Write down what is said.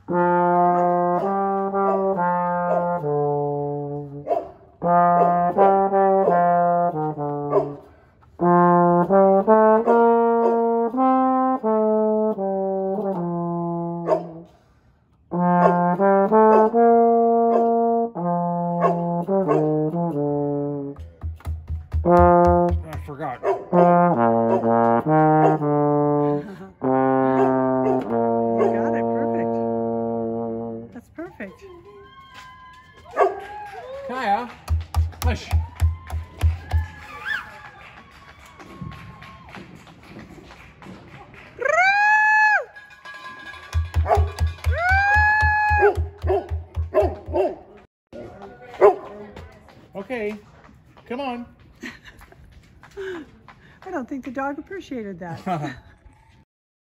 I forgot. You got it, perfect. That's perfect. Kaya, hush. Okay, come on. I don't think the dog appreciated that.